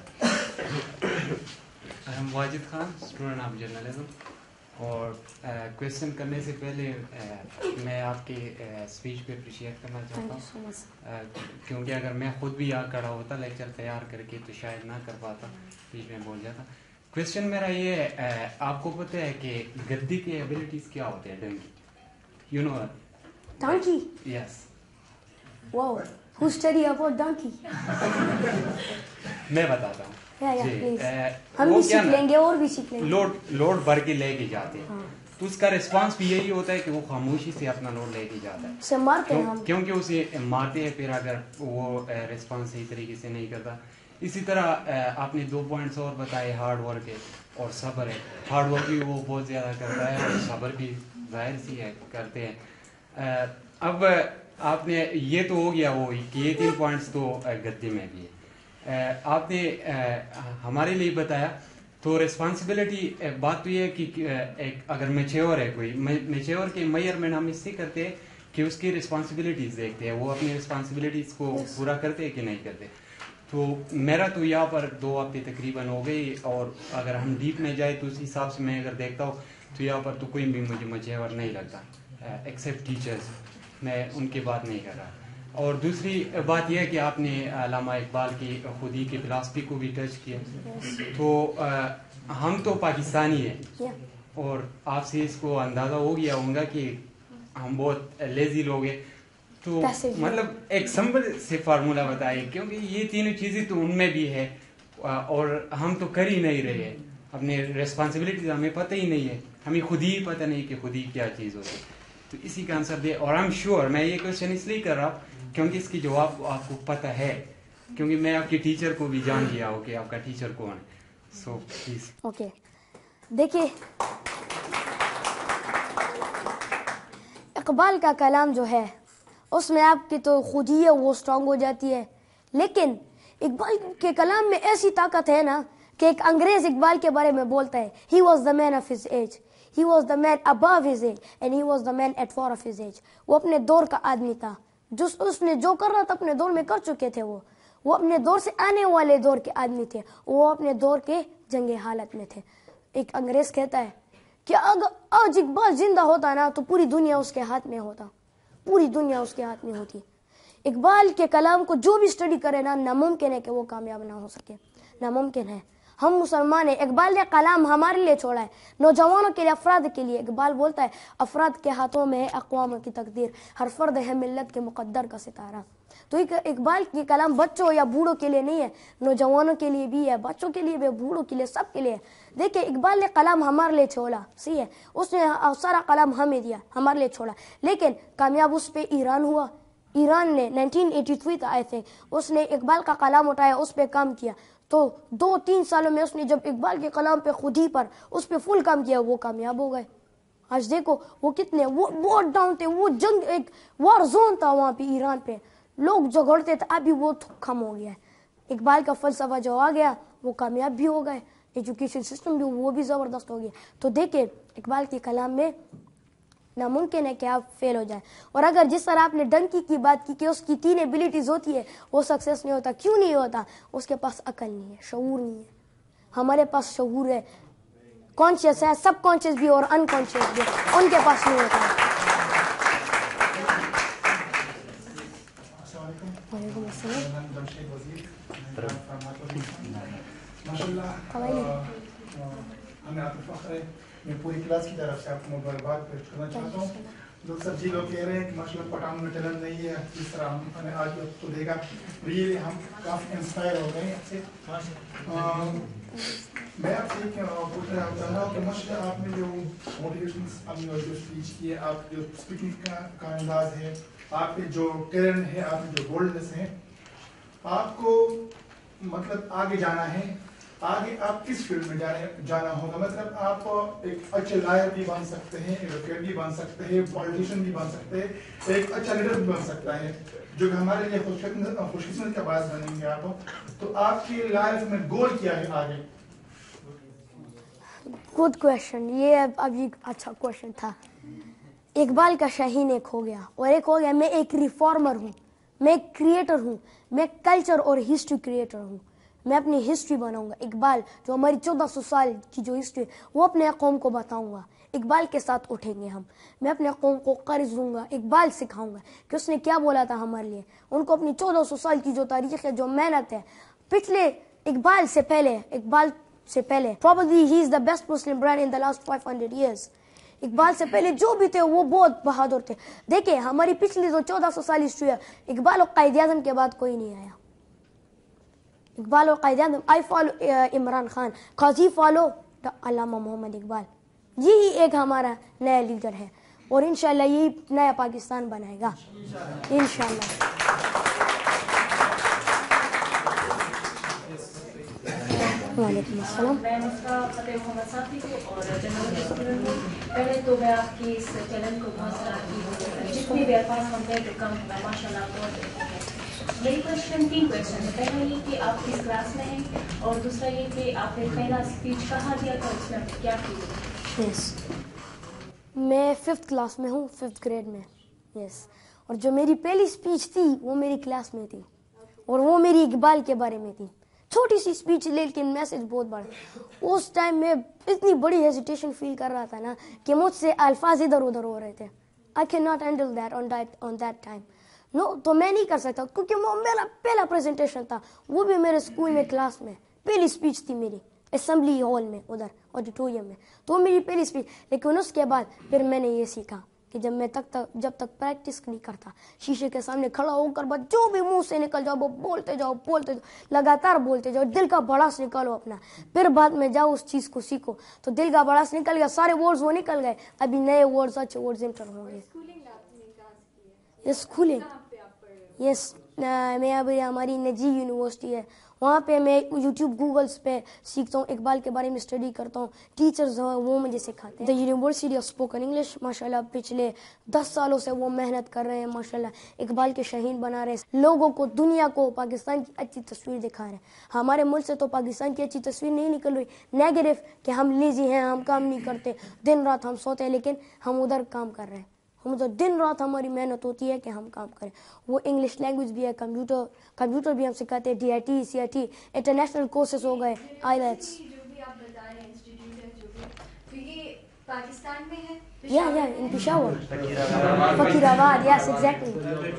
F: I am Wajid Khan, student of journalism. اور کویشچن کرنے سے پہلے میں آپ کی اسپیچ پہ اپریشیٹ کرنا چاہتا ہوں, کیونکہ اگر میں خود بھی آ کڑا ہوتا لیکچر تیار کر کے تو شاید نہ کر پاتا, بیچ میں بول جاتا. کویشچن میرا یہ ہے, آپ کو پتہ ہے کہ گدی کے ایبلٹیز کیا ہوتے ہیں؟ Donkey, you know
A: donkey?
F: Yes.
A: Wow, who study about donkey?
F: میں بتاتا ہوں.
A: ہم بھی سیکھ لیں گے اور بھی سیکھ لیں گے.
F: لوڈ لوڈ بھر کے لے کے جاتے ہیں تو اس کا ریسپانس بھی یہی ہوتا ہے کہ وہ خاموشی سے اپنا لوڈ لے کے جاتا ہے.
A: اسے مارتے ہیں ہم,
F: کیونکہ اسے مارتے ہیں پھر اگر وہ ریسپانس صحیح طریقے سے نہیں کرتا. اسی طرح آپ نے دو پوائنٹس اور بتائے, ہارڈ ورک ہے اور صبر ہے. ہارڈ ورک بھی وہ بہت زیادہ کرتا ہے اور صبر بھی ظاہر سی ہے کرتے ہیں. اب آپ نے یہ تو ہو گیا وہ کہ یہ تین پوائنٹس تو گدی میں بھی ہے. آپ نے ہمارے لیے بتایا تو ریسپانسبلٹی بات تو یہ ہے کہ ایک اگر میچیور ہے کوئی, میچیور کے میئرمنٹ ہم اس سے کرتے ہیں کہ اس کی ریسپانسبلٹیز دیکھتے ہیں, وہ اپنی ریسپانسبلٹیز کو پورا کرتے ہیں کہ نہیں کرتے. تو میرا تو یہاں پر دو ہفتے تقریباً ہو گئی, اور اگر ہم ڈیپ میں جائیں تو اس حساب سے میں اگر دیکھتا ہوں تو یہاں پر تو کوئی بھی مجھے میچیور نہیں لگتا ایکسیپٹ ٹیچرز, میں ان کی بات نہیں کر رہا. اور دوسری بات یہ ہے کہ آپ نے علامہ اقبال کی خودی کی فلاسفی کو بھی ٹچ کیا. تو ہم تو پاکستانی ہیں اور آپ سے اس کو اندازہ ہو گیا ہوگا کہ ہم بہت لیزی لوگ ہیں. تو مطلب ایک سمپل سے فارمولہ بتائیے, کیونکہ یہ تینوں چیزیں تو ان میں بھی ہے اور ہم تو کر ہی نہیں رہے ہیں. اپنے ریسپانسبلٹیز ہمیں پتہ ہی نہیں ہے, ہمیں خود ہی پتہ نہیں کہ خود ہی کیا چیز ہوتی ہے. تو اسی کا آنسر دے. اور آئی ایم شیور, میں یہ کویشچن اس لیے کر رہا ہوں کیونکہ اس کی جواب آپ کو پتہ ہے, کیونکہ میں آپ کے ٹیچر کو بھی جان گیا ہوں کہ آپ کا ٹیچر کون ہے. So please.
A: اوکے, دیکھیے اقبال کا کلام جو ہے اس میں آپ کی تو خود ہی ہے وہ اسٹرانگ ہو جاتی ہے, لیکن اقبال کے کلام میں ایسی طاقت ہے نا کہ ایک انگریز اقبال کے بارے میں بولتا ہے, he was the man of his age, he was the man above his age and he was the man at four of his age. وہ اپنے دور کا آدمی تھا, جو اس نے جو کر رہا تھا اپنے دور میں کر چکے تھے. وہ وہ اپنے دور سے آنے والے دور کے آدمی تھے, وہ اپنے دور کے جنگ حالت میں تھے. ایک انگریز کہتا ہے کہ اگر آج اقبال زندہ ہوتا نا تو پوری دنیا اس کے ہاتھ میں ہوتا, پوری دنیا اس کے ہاتھ میں ہوتی. اقبال کے کلام کو جو بھی اسٹڈی کرے نا, ناممکن ہے کہ وہ کامیاب نہ ہو سکے, ناممکن ہے. ہم مسلمان ہیں, اقبال نے کلام ہمارے لیے چھوڑا ہے, نوجوانوں کے لیے, افراد کے لیے. اقبال بولتا ہے افراد کے ہاتھوں میں ہے اقوام کی تقدیر, ہر فرد ہے ملت کے مقدر کا ستارہ. تو اقبال کی کلام بچوں یا بوڑھوں کے لیے نہیں ہے, نوجوانوں کے لیے بھی ہے, بچوں کے لیے بھی, بوڑھوں کے لیے, سب کے لیے. دیکھیں اقبال نے کلام ہمارے لیے چھوڑا, صحیح ہے, اس نے سارا کلام ہمیں دیا, ہمارے لیے چھوڑا, لیکن کامیاب اس پہ ایران ہوا. ایران نے نائنٹین ایٹی تھری تھا آئی تھنک, اس نے اقبال کا کلام اٹھایا, اس پہ کام کیا. تو دو تین سالوں میں اس نے جب اقبال کے کلام پہ خود ہی پر اس پہ فل کام کیا, وہ کامیاب ہو گئے. آج دیکھو وہ کتنے وہ بہت ڈاؤن تھے, وہ جنگ ایک وار زون تھا وہاں پہ ایران پہ, لوگ جھگڑتے تھے, ابھی وہ کم ہو گیا ہے. اقبال کا فلسفہ جو آ گیا وہ کامیاب بھی ہو گئے, ایجوکیشن سسٹم بھی وہ بھی زبردست ہو گیا. تو دیکھیں اقبال کے کلام میں ناممکن ہے کہ آپ فیل ہو جائیں. اور اگر جس طرح آپ نے ڈنکی کی بات کی کہ اس کی تین ایبلٹیز ہوتی ہے, وہ سکسیس نہیں ہوتا. کیوں نہیں ہوتا؟ اس کے پاس عقل نہیں ہے, شعور نہیں ہے. ہمارے پاس شعور ہے, کانشیس ہے, سب کانشیس بھی اور ان کانشیس بھی, ان کے پاس نہیں ہوتا ہے. وعلیکم السلام.
G: میں پوری کلاس کی طرف سے آپ کو مبارکباد پیش کرنا چاہتا ہوں. جو سب جی لوگ کہہ رہے ہیں کہ ماشاء اللہ پٹھان میں ٹیلنٹ نہیں ہے, جس طرح ہم نے آج کو دیکھا, ریئلی ہم کافی انسپائر ہو گئے آپ سے. میں آپ سے پوچھنا چاہ رہا ہوں کہ ماشاء اللہ آپ نے جو موٹیویشن اپنی جو اسپیچ کی ہے, آپ جو اسپیکنگ کا کا انداز ہے, آپ کے جو ٹیلنٹ ہے, آپ کے جو بولڈنس ہے, آپ کو مطلب آگے جانا ہے, آگے آپ کس فیلڈ میں جانے جانا ہوگا. مطلب آپ ایک اچھے لائر بھی بن سکتے ہیں, ایڈوکیٹ بھی بن سکتے ہیں, پولیٹیشین بھی بن سکتے ہیں, ایک اچھا لیڈر بھی بن سکتا ہے, جو کہ ہمارے لیے خوش قسمت کا باعث بنیں گے آپ. تو آپ کی لائف میں گول کیا ہے آگے؟
A: گڈ کویشچن, یہ ابھی اچھا کویشچن تھا. اقبال کا شاہین ایک ہو گیا, اور ایک ہو گیا میں ایک ریفارمر ہوں. मैं एक क्रिएटर हूँ, मैं कल्चर और हिस्ट्री क्रिएटर हूँ. मैं अपनी हिस्ट्री बनाऊंगा. इकबाल जो हमारी चौदह सौ साल की जो हिस्ट्री वो अपने कौम को बताऊंगा. इकबाल के साथ उठेंगे हम. मैं अपने कौम को कर्ज दूंगा. इकबाल सिखाऊंगा कि उसने क्या बोला था हमारे लिए. उनको अपनी चौदह सौ साल की जो तारीख है, जो मेहनत है, पिछले इकबाल से पहले इकबाल से पहले probably he is the best Muslim brand in the last five hundred years. Iqbal से पहले जो भी थे वो बहुत बहादुर थे. देखिए हमारी पिछली जो चौदह सौ साल हिस्ट्री है, इकबाल और कायद आज़म के बाद कोई नहीं आया. इकबाल और Quaid Azam, I follow Imran Khan, Qazi follow Allama Mohammad Iqbal. यही एक हमारा नया लीडर है और इंशाल्लाह यही नया पाकिस्तान बनाएगा इंशाल्लाह. वालेकुम अस्सलाम.
H: मैं उसका फतेह मोहम्मद साफी को और जनरल स्टूडेंट हूँ. पहले तो मैं आपकी इस चैनल को बहुत सराहती हूँ. जितनी भी अल्फाज हम कह तो कम है माशाल्लाह बहुत. मेरी क्वेश्चन तीन क्वेश्चन है. पहला ये कि आप किस क्लास में हैं और दूसरा ये कि आपने पहला स्पीच कहाँ दिया था, उसमें आपने क्या किया?
A: यस, मैं फिफ्थ क्लास में हूँ, फिफ्थ ग्रेड में. यस, और जो मेरी पहली स्पीच थी वो मेरी क्लास में थी और वो मेरी इकबाल के बारे में थी. छोटी सी स्पीच लेकिन मैसेज बहुत बड़ा. उस टाइम में इतनी बड़ी हेजिटेशन फील कर रहा था ना कि मुझसे अल्फाज इधर उधर हो रहे थे. I cannot handle that on that on that time. No, तो मैं नहीं कर सकता क्योंकि वो मेरा पहला प्रेजेंटेशन था, वो भी मेरे स्कूल में क्लास में पहली स्पीच थी मेरी असेंबली हॉल में, उधर ऑडिटोरियम में. तो मेरी पहली स्पीच. लेकिन उसके बाद फिर मैंने ये सीखा कि जब मैं तक तक जब तक प्रैक्टिस नहीं करता, शीशे के सामने खड़ा होकर बस जो भी मुंह से निकल जाओ वो बोलते जाओ बोलते जाओ लगातार बोलते जाओ. दिल का भड़ास निकालो अपना, फिर बाद में जाओ उस चीज को सीखो. तो दिल का भड़ास निकल गया, सारे वर्ड्स वो निकल गए, अभी नए वर्ड्स अच्छे वर्ड्स इंटर होंगे. स्कूलिंग, यस, मैं अभी हमारी नजी यूनिवर्सिटी है, वहाँ पे मैं यूट्यूब गूगल्स पे सीखता हूँ, इकबाल के बारे में स्टडी करता हूँ. टीचर्स जो हैं वो मुझे सिखाते हैं. The university of spoken English माशाल्लाह पिछले दस सालों से वो मेहनत कर रहे हैं. माशाल्लाह इकबाल के शहीन बना रहे हैं, लोगों को, दुनिया को पाकिस्तान की अच्छी तस्वीर दिखा रहे हैं. हमारे मुल्क से तो पाकिस्तान की अच्छी तस्वीर नहीं निकल रही, नेगेटिव कि हम लेजी हैं, हम काम नहीं करते, दिन रात हम सोते हैं. लेकिन हम उधर काम कर रहे हैं, हम तो दिन रात हमारी मेहनत होती है कि हम काम करें. वो इंग्लिश लैंग्वेज भी है, कंप्यूटर कंप्यूटर भी हम सिखाते हैं, D I T, C I T, international courses हो गए, आईलेट्स.
C: जो भी आप बता रहे हैं इंस्टीट्यूट है जो भी, तो ये पाकिस्तान में है?
A: या या in Peshawar, Fakirabad. Yes, exactly.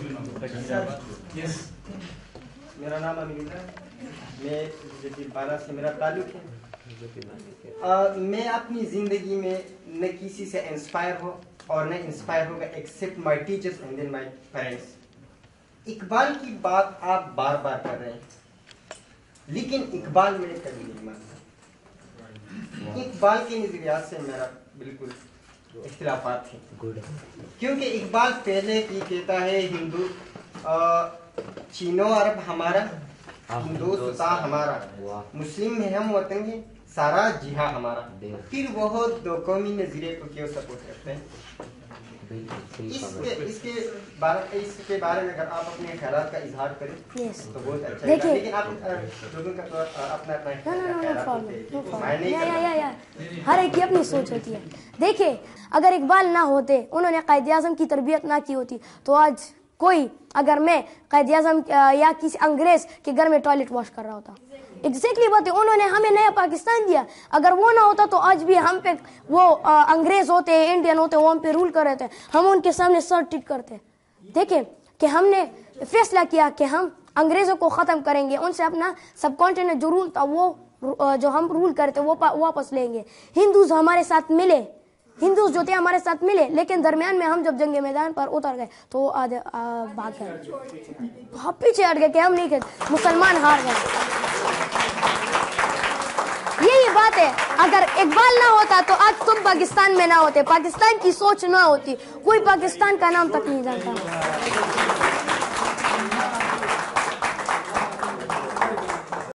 E: Yes, मेरा नाम अमीन है, मैं जदीद बाला से मेरा ताल्लुक है. uh, मैं अपनी ज़िंदगी में न किसी से इंस्पायर हो और न इंस्पायर होगा except my teachers and then my parents. Iqbal की बात आप बार बार कर रहे हैं, लेकिन इकबाल मैंने कभी नहीं माना. इकबाल के नजरियात से मेरा बिल्कुल इख्तिलाफात थे, क्योंकि इकबाल पहले की कहता है हिंदू चीनो अरब हमारा, हिंदुस्तान हमारा, मुस्लिम में हम वतन है, सारा जिहा हमारा. फिर वो दो कौमी नजरिए को क्यों सपोर्ट करते हैं? इसके इसके बारे इसके बारे में अगर आप अपने ख्यालात का इजहार करें yes. तो बहुत अच्छा है. लेकिन आप लोगों का तो अपना अपना ख्याल,
A: हर एक की अपनी सोच होती है. देखिए अगर इकबाल ना होते, उन्होंने कायद आज़म की तरबियत ना की होती, तो आज कोई, अगर मैं कायद आज़म या किसी अंग्रेज के घर में टॉयलेट वॉश कर रहा होता. एग्जैक्टली बात है, उन्होंने हमें नया पाकिस्तान दिया. अगर वो ना होता तो आज भी हम पे वो आ, अंग्रेज होते, इंडियन होते, वो हम पे रूल कर रहे थे, हम उनके सामने सर टिक करते. देखिए कि हमने फैसला किया कि हम अंग्रेजों को ख़त्म करेंगे, उनसे अपना सब कॉन्टिनेंट जो रूल था वो जो हम रूल करते वो वापस लेंगे. हिंदूज हमारे साथ मिले, हिंदूज जो थे हमारे साथ मिले, लेकिन दरमियान में हम जब जंगे मैदान पर उतर गए तो वो आधे भाग गए, बहुत पीछे हट गए कि हम नहीं खेलते, मुसलमान हार गए. यही बात है, अगर इकबाल ना होता तो आज तुम पाकिस्तान में ना होते, पाकिस्तान की सोच ना होती, कोई पाकिस्तान का नाम तक नहीं जानता.